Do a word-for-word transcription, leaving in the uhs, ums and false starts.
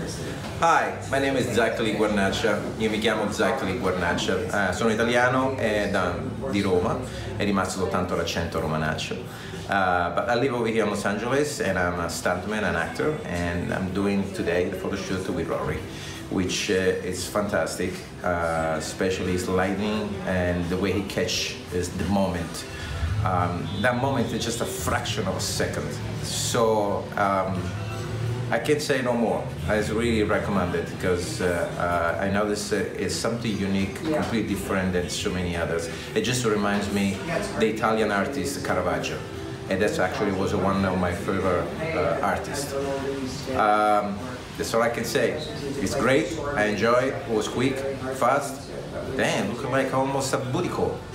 Hi, my name is Zacchali Guarnaccia, io mi chiamo Zacchali Guarnaccia, uh, sono italiano e da, di Roma, è rimasto soltanto l'accento romanaccio. Uh, but I live over here in Los Angeles and I'm a stuntman, an actor, and I'm doing today the photo shoot with Rory, which uh, is fantastic, uh, especially his lighting and the way he catches the moment. Um, that moment is just a fraction of a second. So um, I can't say no more. I really recommend it because uh, uh, I know this uh, is something unique, yeah. completely different than so many others. It just reminds me the Italian artist Caravaggio, and that's actually was one of my favorite uh, artists. Um, that's all I can say. It's great. I enjoy it. It was quick, fast. Damn, looking like almost a booty call.